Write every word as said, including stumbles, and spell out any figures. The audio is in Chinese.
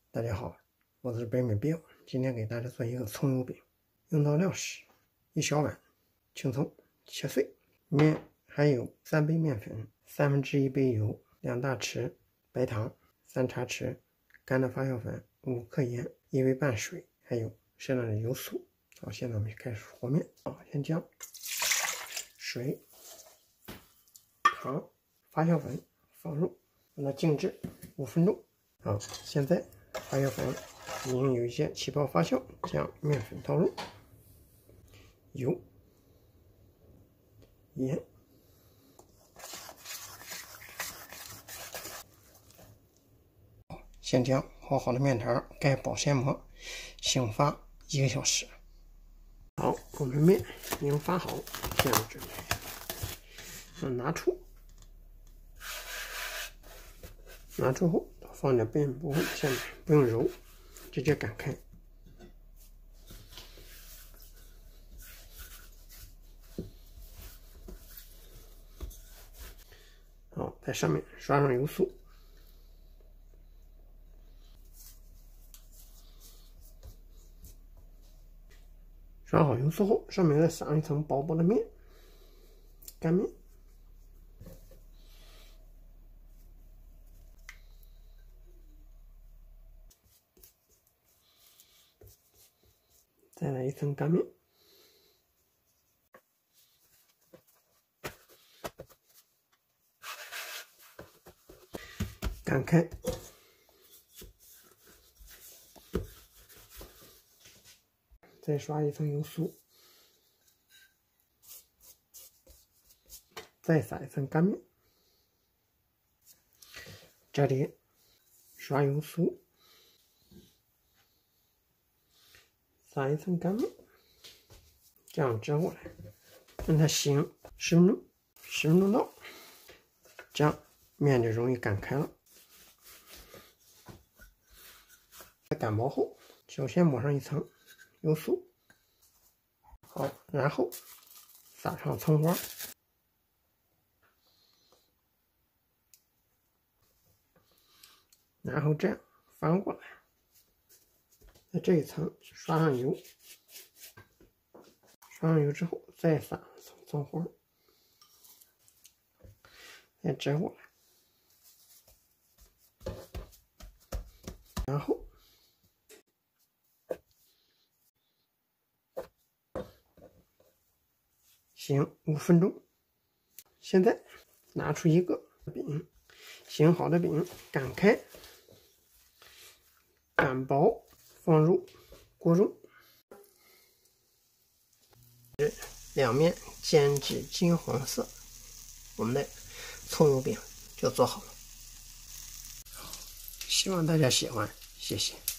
大家好，我是北美彪，今天给大家做一个葱油饼。用到料是一小碗青葱切碎，面还有三杯面粉，三分之一杯油，两大匙白糖，三茶匙干的发酵粉，五克盐，一杯半水，还有适当的油酥。好，现在我们开始和面。好，先将水、糖、发酵粉放入，让它静置五分钟。好，现在发酵粉已经有一些起泡发酵，将面粉倒入，油、盐、先将和好的面团盖保鲜膜，醒发一个小时。好，我们面已经发好，这样准备，拿出，拿出后放在面部下面，不用揉，直接擀开。好，在上面刷上油酥。刷好油酥后，上面再撒一层薄薄的面，干面。再来一层干面。擀开。再刷一层油酥，再撒一层干面，这里刷油酥，撒一层干面，这样折过来，让它醒十分钟，十分钟到，这样面就容易擀开了。擀薄后，首先抹上一层油酥，好，然后撒上葱花，然后这样翻过来，在这一层刷上油，刷上油之后再撒葱花，再折过来，然后醒五分钟。现在拿出一个饼，醒好的饼擀开，擀薄，放入锅中，两面煎至金黄色，我们的葱油饼就做好了。希望大家喜欢，谢谢。